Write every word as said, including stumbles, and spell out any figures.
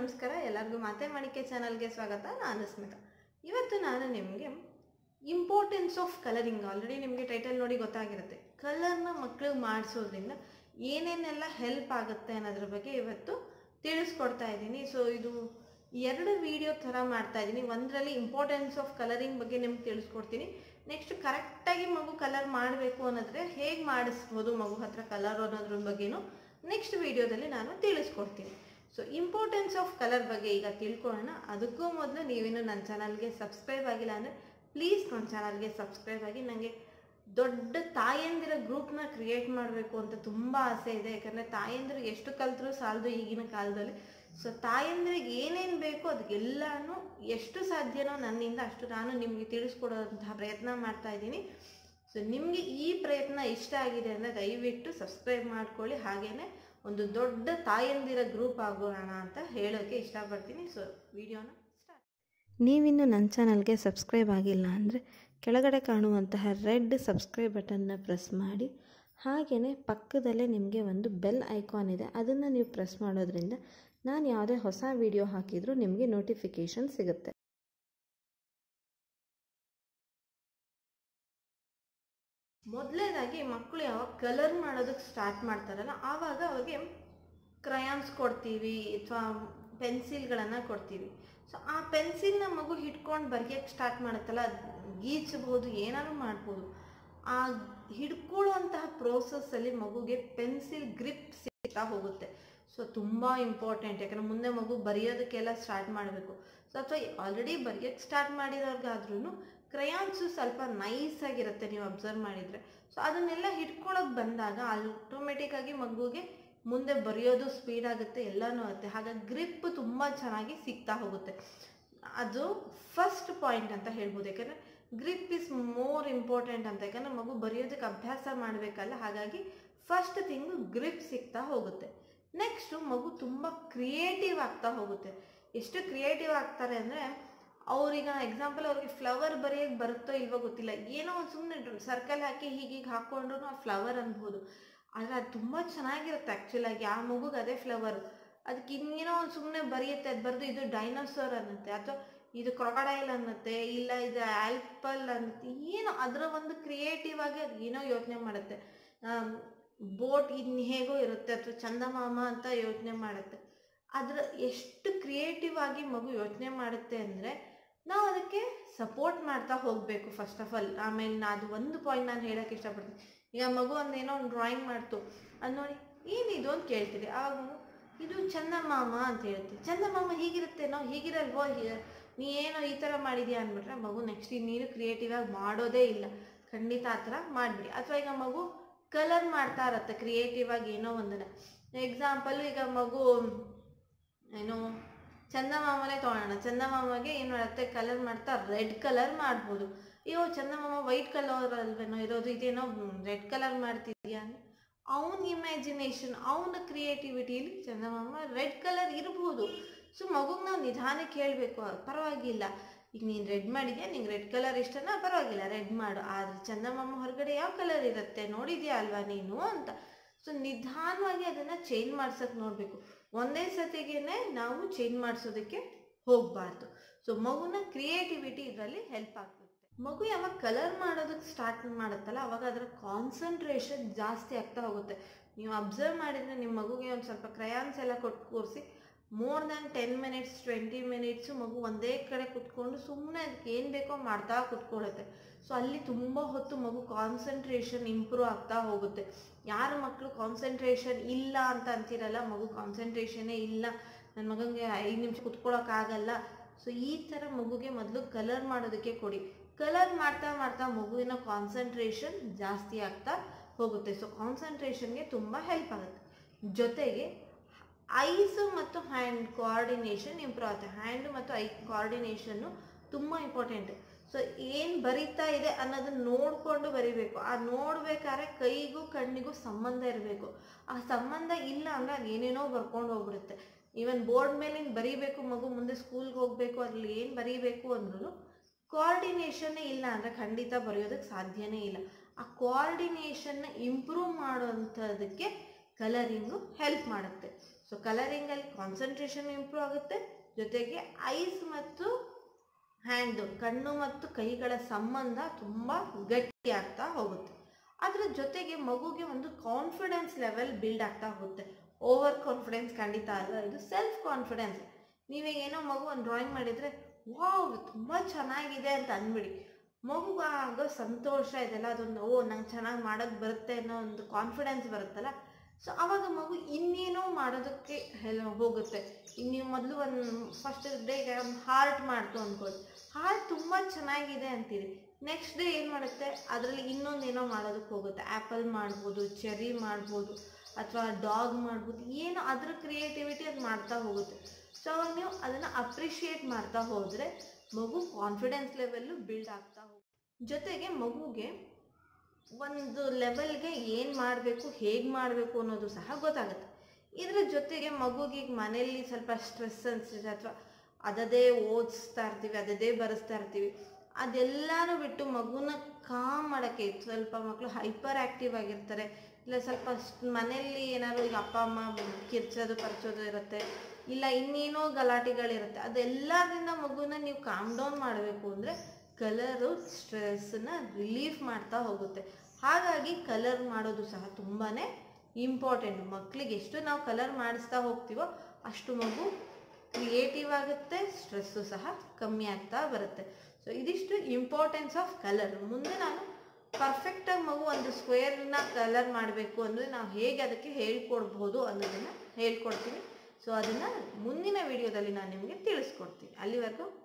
ನಮಸ್ಕಾರ ಎಲ್ಲರಿಗೂ ಮಾತೆ ಮಾಣಿಕ್ಯ ಚಾನಲ್ಗೆ ಸ್ವಾಗತ. ನಾನು ಸ್ಮಿತಾ. ಇವತ್ತು ನಾನು ನಿಮಗೆ ಇಂಪಾರ್ಟೆನ್ಸ್ ಆಫ್ ಕಲರಿಂಗ್, ಆಲ್ರೆಡಿ ನಿಮಗೆ ಟೈಟಲ್ ನೋಡಿ ಗೊತ್ತಾಗಿರುತ್ತೆ, ಕಲರ್ನ ಮಕ್ಕಳಿಗೆ ಮಾಡಿಸೋದ್ರಿಂದ ಏನೇನೆಲ್ಲ ಹೆಲ್ಪ್ ಆಗುತ್ತೆ ಅನ್ನೋದ್ರ ಬಗ್ಗೆ ಇವತ್ತು ತಿಳಿಸ್ಕೊಡ್ತಾ ಇದ್ದೀನಿ. ಸೊ ಇದು ಎರಡು ವಿಡಿಯೋ ಥರ ಮಾಡ್ತಾ ಇದ್ದೀನಿ. ಒಂದರಲ್ಲಿ ಇಂಪಾರ್ಟೆನ್ಸ್ ಆಫ್ ಕಲರಿಂಗ್ ಬಗ್ಗೆ ನಿಮ್ಗೆ ತಿಳಿಸ್ಕೊಡ್ತೀನಿ. ನೆಕ್ಸ್ಟ್ ಕರೆಕ್ಟಾಗಿ ಮಗು ಕಲರ್ ಮಾಡಬೇಕು ಅನ್ನೋದ್ರೆ ಹೇಗೆ ಮಾಡಿಸ್ಬೋದು ಮಗು ಹತ್ರ ಕಲರ್ ಅನ್ನೋದ್ರ ಬಗ್ಗೆನೂ ನೆಕ್ಸ್ಟ್ ವಿಡಿಯೋದಲ್ಲಿ ನಾನು ತಿಳಿಸ್ಕೊಡ್ತೀನಿ. ಸೊ ಇಂಪಾರ್ಟೆನ್ಸ್ ಆಫ್ ಕಲರ್ ಬಗ್ಗೆ ಈಗ ತಿಳ್ಕೊಳ್ಳೋಣ. ಅದಕ್ಕೂ ಮೊದಲು ನೀವೇನು ನನ್ನ ಚಾನಲ್ಗೆ ಸಬ್ಸ್ಕ್ರೈಬ್ ಆಗಿಲ್ಲ ಅಂದರೆ ಪ್ಲೀಸ್ ನನ್ನ ಚಾನಲ್ಗೆ ಸಬ್ಸ್ಕ್ರೈಬ್ ಆಗಿ. ನನಗೆ ದೊಡ್ಡ ತಾಯಂದಿರ ಗ್ರೂಪ್ನ ಕ್ರಿಯೇಟ್ ಮಾಡಬೇಕು ಅಂತ ತುಂಬ ಆಸೆ ಇದೆ. ಯಾಕಂದರೆ ತಾಯಂದಿರು ಎಷ್ಟು ಕಲ್ತರೂ ಸಾಲದು ಈಗಿನ ಕಾಲದಲ್ಲಿ. ಸೊ ತಾಯಂದಿರಿಗೆ ಏನೇನು ಬೇಕೋ ಅದಕ್ಕೆಲ್ಲನೂ ಎಷ್ಟು ಸಾಧ್ಯನೋ ನನ್ನಿಂದ ಅಷ್ಟು ನಾನು ನಿಮಗೆ ತಿಳಿಸ್ಕೊಡೋಂತಹ ಪ್ರಯತ್ನ ಮಾಡ್ತಾ ಇದ್ದೀನಿ. ಸೊ ನಿಮಗೆ ಈ ಪ್ರಯತ್ನ ಇಷ್ಟ ಆಗಿದೆ ಅಂದರೆ ದಯವಿಟ್ಟು ಸಬ್ಸ್ಕ್ರೈಬ್ ಮಾಡ್ಕೊಳ್ಳಿ. ಹಾಗೆಯೇ ಒಂದು ದೊಡ್ಡ ತಾಯಂದಿರ ಗ್ರೂಪ್ ಆಗೋಣ ಅಂತ ಹೇಳೋಕ್ಕೆ ಇಷ್ಟಪಡ್ತೀನಿ. ಸೊ ವಿಡಿಯೋನ ಸ್ಟಾರ್ಟ್. ನೀವಿನ್ನು ನನ್ನ ಚಾನಲ್ಗೆ ಸಬ್ಸ್ಕ್ರೈಬ್ ಆಗಿಲ್ಲ ಅಂದರೆ ಕೆಳಗಡೆ ಕಾಣುವಂತಹ ರೆಡ್ ಸಬ್ಸ್ಕ್ರೈಬ್ ಬಟನ್ನ ಪ್ರೆಸ್ ಮಾಡಿ. ಹಾಗೆಯೇ ಪಕ್ಕದಲ್ಲೇ ನಿಮಗೆ ಒಂದು ಬೆಲ್ ಐಕಾನ್ ಇದೆ, ಅದನ್ನು ನೀವು ಪ್ರೆಸ್ ಮಾಡೋದ್ರಿಂದ ನಾನು ಯಾವುದೇ ಹೊಸ ವಿಡಿಯೋ ಹಾಕಿದರೂ ನಿಮಗೆ ನೋಟಿಫಿಕೇಷನ್ ಸಿಗುತ್ತೆ. ಮೊದಲನೇದಾಗಿ ಮಕ್ಕಳು ಯಾವಾಗ ಕಲರ್ ಮಾಡೋದಕ್ಕೆ ಸ್ಟಾರ್ಟ್ ಮಾಡ್ತಾರಲ್ಲ ಆವಾಗ ಅವ್ರಿಗೆ ಕ್ರಯಾನ್ಸ್ ಕೊಡ್ತೀವಿ ಅಥವಾ ಪೆನ್ಸಿಲ್ಗಳನ್ನು ಕೊಡ್ತೀವಿ. ಸೊ ಆ ಪೆನ್ಸಿಲ್ನ ಮಗು ಹಿಡ್ಕೊಂಡು ಬರೆಯೋಕ್ಕೆ ಸ್ಟಾರ್ಟ್ ಮಾಡುತ್ತಲ್ಲ, ಗೀಚಬಹುದು, ಏನಾದ್ರು ಮಾಡ್ಬೋದು. ಆ ಹಿಡ್ಕೊಳ್ಳುವಂತಹ ಪ್ರೋಸೆಸ್ಸಲ್ಲಿ ಮಗುಗೆ ಪೆನ್ಸಿಲ್ ಗ್ರಿಪ್ ಸಿಗ್ತಾ ಹೋಗುತ್ತೆ. ಸೊ ತುಂಬ ಇಂಪಾರ್ಟೆಂಟ್, ಯಾಕಂದರೆ ಮುಂದೆ ಮಗು ಬರೆಯೋದಕ್ಕೆಲ್ಲ ಸ್ಟಾರ್ಟ್ ಮಾಡಬೇಕು. ಸೊ ಅಥವಾ ಆಲ್ರೆಡಿ ಬರೆಯೋಕ್ಕೆ ಸ್ಟಾರ್ಟ್ ಮಾಡಿದವ್ರಿಗಾದ್ರೂ ಕ್ರಯಾನ್ಸು ಸ್ವಲ್ಪ ನೈಸಾಗಿರುತ್ತೆ ನೀವು ಅಬ್ಸರ್ವ್ ಮಾಡಿದರೆ. ಸೊ ಅದನ್ನೆಲ್ಲ ಹಿಡ್ಕೊಳ್ಳೋಕೆ ಬಂದಾಗ ಆಟೋಮೆಟಿಕ್ಕಾಗಿ ಮಗುಗೆ ಮುಂದೆ ಬರೆಯೋದು ಸ್ಪೀಡ್ ಆಗುತ್ತೆ, ಎಲ್ಲನೂ ಆಗುತ್ತೆ. ಹಾಗಾಗಿ ಗ್ರಿಪ್ ತುಂಬ ಚೆನ್ನಾಗಿ ಸಿಗ್ತಾ ಹೋಗುತ್ತೆ. ಅದು ಫಸ್ಟ್ ಪಾಯಿಂಟ್ ಅಂತ ಹೇಳ್ಬೋದು. ಯಾಕಂದರೆ ಗ್ರಿಪ್ ಇಸ್ ಮೋರ್ ಇಂಪಾರ್ಟೆಂಟ್ ಅಂತ, ಯಾಕಂದರೆ ಮಗು ಬರೆಯೋದಕ್ಕೆ ಅಭ್ಯಾಸ ಮಾಡಬೇಕಲ್ಲ. ಹಾಗಾಗಿ ಫಸ್ಟ್ ಥಿಂಗು ಗ್ರಿಪ್ ಸಿಗ್ತಾ ಹೋಗುತ್ತೆ. ನೆಕ್ಸ್ಟು ಮಗು ತುಂಬ ಕ್ರಿಯೇಟಿವ್ ಆಗ್ತಾ ಹೋಗುತ್ತೆ. ಎಷ್ಟು ಕ್ರಿಯೇಟಿವ್ ಆಗ್ತಾರೆ ಅಂದರೆ, ಅವ್ರೀಗ ಎಕ್ಸಾಂಪಲ್ ಅವ್ರಿಗೆ ಫ್ಲವರ್ ಬರೆಯೋಕ್ಕೆ ಬರುತ್ತೋ ಇಲ್ವೋ ಗೊತ್ತಿಲ್ಲ, ಏನೋ ಒಂದು ಸುಮ್ಮನೆ ಸರ್ಕಲ್ ಹಾಕಿ ಹೀಗೀಗೆ ಹಾಕ್ಕೊಂಡ್ರು ಆ ಫ್ಲವರ್ ಅನ್ಬೋದು. ಆದರೆ ಅದು ತುಂಬ ಚೆನ್ನಾಗಿರುತ್ತೆ ಆ್ಯಕ್ಚುಲಾಗಿ. ಆ ಮಗುಗೆ ಅದೇ ಫ್ಲವರ್, ಅದಕ್ಕೆ ಇನ್ನೇನೋ ಒಂದು ಸುಮ್ಮನೆ ಬರೆಯುತ್ತೆ, ಅದು ಬರೆದು ಇದು ಡೈನೋಸಾರ್ ಅನ್ನುತ್ತೆ, ಅಥವಾ ಇದು ಕ್ರೊಕೊಡೈಲ್ ಅನ್ನುತ್ತೆ, ಇಲ್ಲ ಇದು ಆಲ್ಪಲ್ ಅನ್ನುತ್ತೆ, ಏನೋ ಅದರ ಒಂದು ಕ್ರಿಯೇಟಿವ್ ಆಗಿ ಅದು ಏನೋ ಯೋಚನೆ ಮಾಡುತ್ತೆ. ಬೋಟ್ ಇನ್ನು ಹೇಗೋ ಇರುತ್ತೆ, ಅಥವಾ ಚಂದಮಾಮ ಅಂತ ಯೋಚನೆ ಮಾಡುತ್ತೆ. ಅದರ ಎಷ್ಟು ಕ್ರಿಯೇಟಿವ್ ಆಗಿ ಮಗು ಯೋಚನೆ ಮಾಡುತ್ತೆ ಅಂದರೆ ನಾವು ಅದಕ್ಕೆ ಸಪೋರ್ಟ್ ಮಾಡ್ತಾ ಹೋಗಬೇಕು ಫಸ್ಟ್ ಆಫ್ ಆಲ್. ಆಮೇಲೆ ನಾ ಅದು ಒಂದು ಪಾಯಿಂಟ್ ನಾನು ಹೇಳೋಕ್ಕೆ ಇಷ್ಟಪಡ್ತೀನಿ. ಈಗ ಮಗು ಒಂದು ಏನೋ ಒಂದು ಡ್ರಾಯಿಂಗ್ ಮಾಡ್ತು, ಅದು ನೋಡಿ ಏನಿದು ಅಂತ ಕೇಳ್ತೀರಿ, ಆವಾಗ ಮಗು ಇದು ಚಂದಮಾಮ ಅಂತ ಹೇಳ್ತೀವಿ. ಚಂದಮಾಮ ಹೀಗಿರುತ್ತೇನೋ, ಹೀಗಿರಲ್ವೋ, ನೀ ಏನೋ ಈ ಥರ ಮಾಡಿದ್ಯಾ ಅಂದ್ಬಿಟ್ರೆ ಮಗು ನೆಕ್ಸ್ಟ್ ನೀನು ಕ್ರಿಯೇಟಿವ್ ಆಗಿ ಮಾಡೋದೇ ಇಲ್ಲ. ಖಂಡಿತ ಆ ಥರ ಮಾಡಿಬಿಡಿ. ಅಥವಾ ಈಗ ಮಗು ಕಲರ್ ಮಾಡ್ತಾ ಇರತ್ತೆ ಕ್ರಿಯೇಟಿವ್ ಆಗಿ ಏನೋ ಒಂದನ್ನು. ಎಕ್ಸಾಂಪಲ್ ಈಗ ಮಗು ಏನೋ ಚಂದಮಾಮನೇ ತೊಗೊಳ್ಳೋಣ. ಚಂದಮಾಮಗೆ ಏನು ಮಾಡುತ್ತೆ, ಕಲರ್ ಮಾಡ್ತಾ ರೆಡ್ ಕಲರ್ ಮಾಡ್ಬೋದು. ಅಯ್ಯೋ ಚಂದಮಾಮ ವೈಟ್ ಕಲರ್ ಅಲ್ವೇನೋ ಇರೋದು, ಇದೇನೋ ರೆಡ್ ಕಲರ್ ಮಾಡ್ತಿದ್ಯಾ ಅಂದರೆ ಅವನ ಇಮ್ಯಾಜಿನೇಷನ್, ಅವನ ಕ್ರಿಯೇಟಿವಿಟಿಲಿ ಚಂದಮಾಮ ರೆಡ್ ಕಲರ್ ಇರ್ಬೋದು. ಸೊ ಮಗುಗೆ ನಾವು ನಿಧಾನಕ್ಕೆ ಹೇಳಬೇಕು, ಪರವಾಗಿಲ್ಲ, ಈಗ ನೀನು ರೆಡ್ ಮಾಡಿದ್ಯಾ, ನಿಂಗೆ ರೆಡ್ ಕಲರ್ ಇಷ್ಟನಾ, ಪರವಾಗಿಲ್ಲ ರೆಡ್ ಮಾಡು, ಆದರೆ ಚಂದಮಾಮ ಹೊರಗಡೆ ಯಾವ ಕಲರ್ ಇರುತ್ತೆ ನೋಡಿದ್ಯಾ ಅಲ್ವಾ ನೀನು ಅಂತ. ಸೊ ನಿಧಾನವಾಗಿ ಅದನ್ನು ಚೇಂಜ್ ಮಾಡ್ಸೋಕ್ಕೆ ನೋಡಬೇಕು. ಒಂದೇ ಸತಿಗೇನೆ ನಾವು ಚೇಂಜ್ ಮಾಡಿಸೋದಕ್ಕೆ ಹೋಗಬಾರ್ದು. ಸೊ ಮಗುನ ಕ್ರಿಯೇಟಿವಿಟಿ ಇದರಲ್ಲಿ ಹೆಲ್ಪ್ ಆಗ್ತದೆ. ಮಗು ಯಾವಾಗ ಕಲರ್ ಮಾಡೋದಕ್ಕೆ ಸ್ಟಾರ್ಟ್ ಮಾಡುತ್ತಲ್ಲ ಅವಾಗ ಅದರ ಕಾನ್ಸಂಟ್ರೇಷನ್ ಜಾಸ್ತಿ ಆಗ್ತಾ ಹೋಗುತ್ತೆ. ನೀವು ಅಬ್ಸರ್ವ್ ಮಾಡಿದರೆ ನಿಮ್ಮ ಮಗುಗೆ ಒಂದು ಸ್ವಲ್ಪ ಕ್ರಯಾನ್ಸ್ ಎಲ್ಲ ಕೊಟ್ಟು ಕೂರಿಸಿ more than ten minutes twenty minutes ಮಗು ಒಂದೇ ಕಡೆ ಕುತ್ಕೊಂಡು ಸುಮ್ಮನೆ ಅದಕ್ಕೆ ಏನು ಬೇಕೋ ಮಾಡ್ತಾ ಕುತ್ಕೊಳ್ಳುತ್ತೆ. ಸೊ ಅಲ್ಲಿ ತುಂಬ ಹೊತ್ತು ಮಗು ಕಾನ್ಸಂಟ್ರೇಷನ್ ಇಂಪ್ರೂವ್ ಆಗ್ತಾ ಹೋಗುತ್ತೆ. ಯಾರ ಮಕ್ಕಳು ಕಾನ್ಸಂಟ್ರೇಷನ್ ಇಲ್ಲ ಅಂತ ಅಂತಿರಲ್ಲ, ಮಗು ಕಾನ್ಸಂಟ್ರೇಷನ್ನೇ ಇಲ್ಲ, ನನ್ನ ಮಗನಿಗೆ ಐದು ನಿಮಿಷ ಕುತ್ಕೊಳ್ಳೋಕ್ಕಾಗಲ್ಲ, ಸೊ ಈ ಥರ ಮಗುಗೆ ಮೊದಲು ಕಲರ್ ಮಾಡೋದಕ್ಕೆ ಕೊಡಿ. ಕಲರ್ ಮಾಡ್ತಾ ಮಾಡ್ತಾ ಮಗುವಿನ ಕಾನ್ಸಂಟ್ರೇಷನ್ ಜಾಸ್ತಿ ಆಗ್ತಾ ಹೋಗುತ್ತೆ. ಸೊ ಕಾನ್ಸಂಟ್ರೇಷನ್ಗೆ ತುಂಬ ಹೆಲ್ಪ್ ಆಗುತ್ತೆ. ಜೊತೆಗೆ ಐಸು ಮತ್ತು ಹ್ಯಾಂಡ್ ಕೋಆರ್ಡಿನೇಷನ್ ಇಂಪ್ರೂವ್ ಆಗುತ್ತೆ. ಹ್ಯಾಂಡು ಮತ್ತು ಐ ಕೋಆರ್ಡಿನೇಷನ್ನು ತುಂಬ ಇಂಪಾರ್ಟೆಂಟ್. ಸೊ ಏನು ಬರೀತಾ ಇದೆ ಅನ್ನೋದನ್ನ ನೋಡಿಕೊಂಡು ಬರಿಬೇಕು. ಆ ನೋಡ್ಬೇಕಾದ್ರೆ ಕೈಗೂ ಕಣ್ಣಿಗೂ ಸಂಬಂಧ ಇರಬೇಕು. ಆ ಸಂಬಂಧ ಇಲ್ಲ ಅಂದರೆ ಅದು ಏನೇನೋ ಬರ್ಕೊಂಡು ಹೋಗ್ಬಿಡುತ್ತೆ. ಈವನ್ ಬೋರ್ಡ್ ಮೇಲೆ ಬರೀಬೇಕು, ಮಗು ಮುಂದೆ ಸ್ಕೂಲ್ಗೆ ಹೋಗಬೇಕು, ಅದ್ರಲ್ಲಿ ಏನು ಬರೀಬೇಕು ಅಂದ್ರೂ ಕೋಆರ್ಡಿನೇಷನ್ನೇ ಇಲ್ಲ ಅಂದರೆ ಖಂಡಿತ ಬರೆಯೋದಕ್ಕೆ ಸಾಧ್ಯನೇ ಇಲ್ಲ. ಆ ಕೋಆರ್ಡಿನೇಷನ್ನ ಇಂಪ್ರೂವ್ ಮಾಡೋವಂಥದ್ದಕ್ಕೆ ಕಲರಿಂಗು ಹೆಲ್ಪ್ ಮಾಡುತ್ತೆ. ಸೊ ಕಲರಿಂಗಲ್ಲಿ ಕಾನ್ಸಂಟ್ರೇಷನ್ ಇಂಪ್ರೂವ್ ಆಗುತ್ತೆ, ಜೊತೆಗೆ ಐಸ್ ಮತ್ತು ಹ್ಯಾಂಡ್ ಕಣ್ಣು ಮತ್ತು ಕೈಗಳ ಸಂಬಂಧ ತುಂಬ ಗಟ್ಟಿ ಆಗ್ತಾ ಹೋಗುತ್ತೆ. ಅದರ ಜೊತೆಗೆ ಮಗುಗೆ ಒಂದು ಕಾನ್ಫಿಡೆನ್ಸ್ ಲೆವೆಲ್ ಬಿಲ್ಡ್ ಆಗ್ತಾ ಹೋಗುತ್ತೆ. ಓವರ್ ಕಾನ್ಫಿಡೆನ್ಸ್ ಖಂಡಿತ ಅಲ್ಲ, ಇದು ಸೆಲ್ಫ್ ಕಾನ್ಫಿಡೆನ್ಸ್. ನೀವೇ ಏನೋ ಮಗು ಒಂದು ಡ್ರಾಯಿಂಗ್ ಮಾಡಿದರೆ ವಾವ್ ತುಂಬ ಚೆನ್ನಾಗಿದೆ ಅಂತ ಅಂದ್ಬಿಡಿ, ಮಗು ಆಗೋ ಸಂತೋಷ ಇದೆಲ್ಲ ಅದೊಂದು ಓ ನಂಗೆ ಚೆನ್ನಾಗಿ ಮಾಡೋಕ್ಕೆ ಬರುತ್ತೆ ಅನ್ನೋ ಒಂದು ಕಾನ್ಫಿಡೆನ್ಸ್ ಬರುತ್ತಲ್ಲ. ಸೊ ಆವಾಗ ಮಗು ಇನ್ನೇನೋ ಮಾಡೋದಕ್ಕೆ ಹೋಗುತ್ತೆ. ಇನ್ನು ಮೊದಲು ಒಂದು ಫಸ್ಟ್ ಡೇಗೆ ಒಂದು ಹಾರ್ಟ್ ಮಾಡ್ತು ಅಂದ್ಕೊಳ್ಳಿ, ಹಾರ್ಟ್ ತುಂಬ ಚೆನ್ನಾಗಿದೆ ಅಂತೀರಿ. ನೆಕ್ಸ್ಟ್ ಡೇ ಏನು ಮಾಡುತ್ತೆ, ಅದರಲ್ಲಿ ಇನ್ನೊಂದೇನೋ ಮಾಡೋದಕ್ಕೆ ಹೋಗುತ್ತೆ. ಆ್ಯಪಲ್ ಮಾಡ್ಬೋದು, ಚೆರಿ ಮಾಡ್ಬೋದು, ಅಥವಾ ಡಾಗ್ ಮಾಡ್ಬೋದು, ಏನೋ ಅದರ ಕ್ರಿಯೇಟಿವಿಟಿ ಅದು ಮಾಡ್ತಾ ಹೋಗುತ್ತೆ. ಸೊ ಅವಾಗ ನೀವು ಅದನ್ನು ಅಪ್ರಿಷಿಯೇಟ್ ಮಾಡ್ತಾ ಹೋದರೆ ಮಗು ಕಾನ್ಫಿಡೆನ್ಸ್ ಲೆವೆಲ್ಲು ಬಿಲ್ಡ್ ಆಗ್ತಾ ಹೋಗುತ್ತೆ. ಜೊತೆಗೆ ಮಗುಗೆ ಒಂದು ಲೆವೆಲ್ಗೆ ಏನು ಮಾಡಬೇಕು, ಹೇಗೆ ಮಾಡಬೇಕು ಅನ್ನೋದು ಸಹ ಗೊತ್ತಾಗುತ್ತೆ. ಇದರ ಜೊತೆಗೆ ಮಗುಗೆ ಈಗ ಮನೆಯಲ್ಲಿ ಸ್ವಲ್ಪ ಸ್ಟ್ರೆಸ್ ಅನಿಸಿದೆ ಅಥವಾ ಅದದೇ ಓದಿಸ್ತಾ ಇರ್ತೀವಿ, ಅದದೇ ಬರೆಸ್ತಾ ಇರ್ತೀವಿ, ಅದೆಲ್ಲನೂ ಬಿಟ್ಟು ಮಗುನ ಕಾಮ್ ಮಾಡೋಕ್ಕೆ, ಸ್ವಲ್ಪ ಮಕ್ಕಳು ಹೈಪರ್ ಆ್ಯಕ್ಟಿವ್ ಆಗಿರ್ತಾರೆ, ಇಲ್ಲ ಸ್ವಲ್ಪ ಮನೆಯಲ್ಲಿ ಏನಾದ್ರು ಈಗ ಅಪ್ಪ ಅಮ್ಮ ಕಿರ್ಚೋದು ಪರ್ಚೋದು ಇರುತ್ತೆ, ಇಲ್ಲ ಇನ್ನೇನೋ ಗಲಾಟೆಗಳಿರುತ್ತೆ, ಅದೆಲ್ಲದಿಂದ ಮಗುನ ನೀವು ಕಾಮ್ ಡೌನ್ ಮಾಡಬೇಕು ಅಂದರೆ ಕಲರು ಸ್ಟ್ರೆಸ್ಸನ್ನ ರಿಲೀಫ್ ಮಾಡ್ತಾ ಹೋಗುತ್ತೆ. ಹಾಗಾಗಿ ಕಲರ್ ಮಾಡೋದು ಸಹ ತುಂಬಾ ಇಂಪಾರ್ಟೆಂಟ್. ಮಕ್ಕಳಿಗೆ ಎಷ್ಟು ನಾವು ಕಲರ್ ಮಾಡಿಸ್ತಾ ಹೋಗ್ತೀವೋ ಅಷ್ಟು ಮಗು ಕ್ರಿಯೇಟಿವ್ ಆಗುತ್ತೆ, ಸ್ಟ್ರೆಸ್ಸು ಸಹ ಕಮ್ಮಿ ಆಗ್ತಾ ಬರುತ್ತೆ. ಸೊ ಇದಿಷ್ಟು ಇಂಪಾರ್ಟೆನ್ಸ್ ಆಫ್ ಕಲರ್. ಮುಂದೆ ನಾನು ಪರ್ಫೆಕ್ಟಾಗಿ ಮಗು ಒಂದು ಸ್ಕ್ವೇರ್ನ ಕಲರ್ ಮಾಡಬೇಕು ಅಂದರೆ ನಾವು ಹೇಗೆ ಅದಕ್ಕೆ ಹೇಳ್ಕೊಡ್ಬೋದು ಅನ್ನೋದನ್ನು ಹೇಳ್ಕೊಡ್ತೀನಿ. ಸೊ ಅದನ್ನು ಮುಂದಿನ ವಿಡಿಯೋದಲ್ಲಿ ನಾನು ನಿಮಗೆ ತಿಳಿಸ್ಕೊಡ್ತೀನಿ. ಅಲ್ಲಿವರೆಗೂ